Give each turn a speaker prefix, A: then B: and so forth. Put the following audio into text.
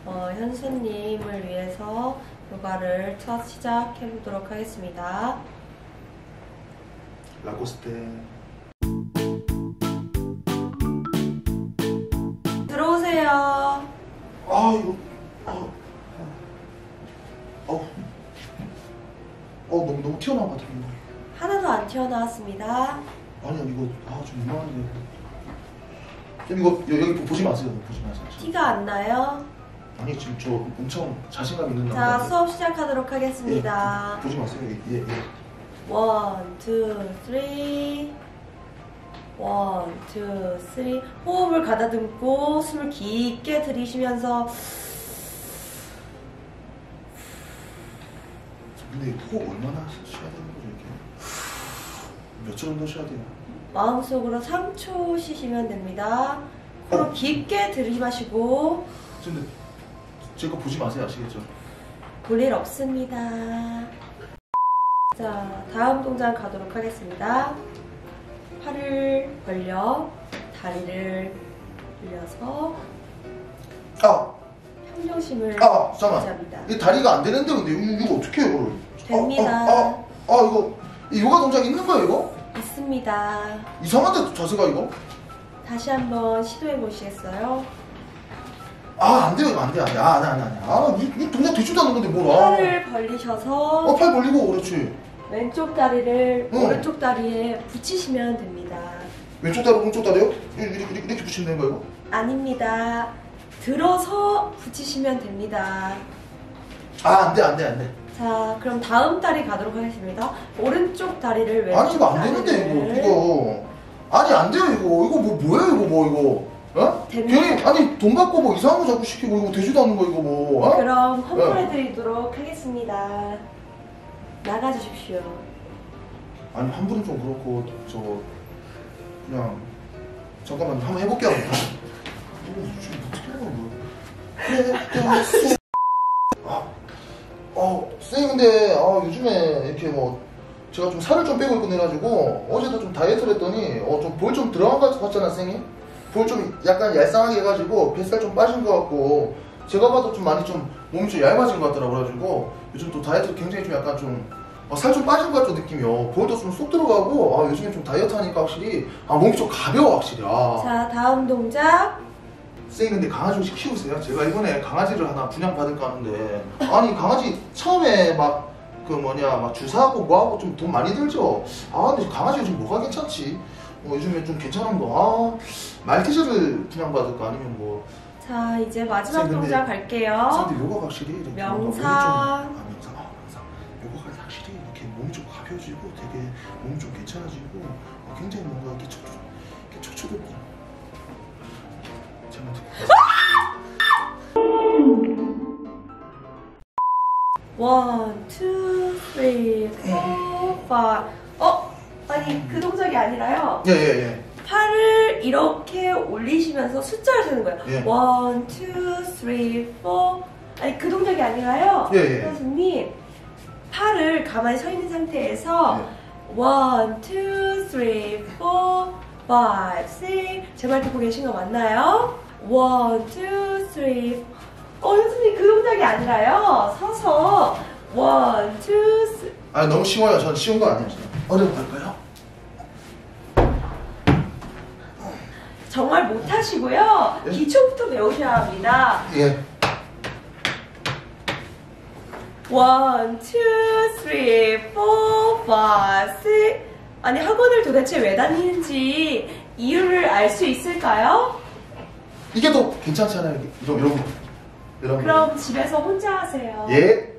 A: 현수님을 위해서 요가를 첫 시작해보도록 하겠습니다.
B: 라코스테.
A: 들어오세요.
B: 이거. 너무 튀어나온 것 같아, 이거.
A: 하나도 안 튀어나왔습니다.
B: 아니야, 이거, 좀 이상한데. 쌤, 이거, 여기 보지 마세요. 보지 마세요.
A: 티가 안 나요?
B: 아니, 지금 저 엄청 자신감 있는
A: 자,
B: 남자인데.
A: 수업 시작하도록 하겠습니다.
B: 예, 보지 마세요. 예.
A: 1, 2, 3. 1, 2, 3. 호흡을 가다듬고 숨을 깊게 들이쉬면서.
B: 근데 호흡 얼마나 쉬어야 되는 거죠, 이렇게? 몇 초 정도 쉬어야 돼요?
A: 마음속으로 3초 쉬시면 됩니다. 코로 깊게 들이마시고.
B: 근데 제 거 보지 마세요, 아시겠죠?
A: 볼 일 없습니다. 자, 다음 동작 가도록 하겠습니다. 팔을 벌려 다리를 올려서 평정심을
B: 잠깐만.
A: 유지합니다.
B: 이 다리가 안 되는데, 근데 이거 어떻게 해요, 이거를?
A: 됩니다.
B: 이거 이 요가 동작 있는 거예요, 이거?
A: 있습니다.
B: 이상한데 자세가 이거?
A: 다시 한번 시도해 보시겠어요?
B: 안 돼요, 이거 안 돼. 이 동작 되지도 않는 건데 뭘?
A: 팔을 벌리셔서
B: 팔 벌리고, 그렇지.
A: 왼쪽 다리를 오른쪽 다리에 붙이시면 됩니다.
B: 왼쪽 다리, 오른쪽 다리요? 이렇게 붙이면 되는 거예요?
A: 아닙니다. 들어서 붙이시면 됩니다.
B: 안 돼.
A: 자, 그럼 다음 다리 가도록 하겠습니다. 오른쪽 다리를 왼쪽
B: 아니, 이거 안 되는데, 이거. 아니, 안 돼요, 이거. 이거 뭐예요, 이거?
A: 됩니다.
B: 괜히, 아니, 돈 받고 뭐 이상한 거 자꾸 시키고, 이거 되지도 않는 거, 이거 뭐.
A: 그럼 환불해드리도록 하겠습니다. 나가주십시오.
B: 아니, 환불은 좀 그렇고, 그냥, 잠깐만, 한번 해볼게요. 지금 어떻게 하는 거야? 선생님, 근데, 요즘에 이렇게 제가 좀 살을 좀 빼고 있고 해가지고, 어제도 좀 다이어트를 했더니, 좀 볼 좀 들어간 것 같잖아, 선생님? 볼 좀 약간 얄쌍하게 해가지고, 뱃살 좀 빠진 것 같고, 제가 봐도 좀 많이 좀 몸이 좀 얇아진 것 같더라고요. 그래가지고, 요즘 또 다이어트 굉장히 좀 약간 살 좀 빠진 것 같은 느낌이요. 볼도 좀 쏙 들어가고, 요즘에 좀 다이어트 하니까 확실히, 몸이 좀 가벼워, 확실히.
A: 자, 다음 동작.
B: 선생님, 근데 강아지 혹시 키우세요? 제가 이번에 강아지를 하나 분양받을까 하는데, 아니, 강아지 처음에 막 주사하고 뭐하고 좀 돈 많이 들죠? 근데 강아지 요즘 뭐가 괜찮지? 요즘에 좀 괜찮은 거, 말티즈를 분양받을까? 아니면
A: 자, 이제 마지막 동작 갈게요.
B: 근데 요가가 확실히
A: 명상.
B: 명상. 요가가 확실히 이렇게 몸이 좀 가벼워지고 되게 몸이 좀 괜찮아지고 굉장히 뭔가 이렇게 촉촉해지고. 제가
A: 원, 투, 쓰리, 포, 파. 아니, 그 동작이 아니라요.
B: 예.
A: 팔을 이렇게 올리시면서 숫자를 세는 거예요.
B: 예.
A: 원, 투, 쓰리, 포. 아니, 그 동작이 아니라요.
B: 예.
A: 선생님, 팔을 가만히 서 있는 상태에서 원, 투, 쓰리, 포, 파이브, 식스. 제 말 듣고 계신 거 맞나요? 원, 투, 쓰리. 선생님, 그 동작이 아니라요. 서서 원, 투, 쓰리.
B: 너무 쉬워요. 전 쉬운 거 아니에요. 어려운 걸까요?
A: 정말 못하시고요.
B: 예?
A: 기초부터 배우셔야 합니다.
B: 예.
A: 원, 투, 쓰리, 포, 파이브, 식스. 아니, 학원을 도대체 왜 다니는지 이유를 알 수 있을까요?
B: 이게 더 괜찮잖아요. 이런 거.
A: 그럼 집에서 혼자 하세요.
B: 예.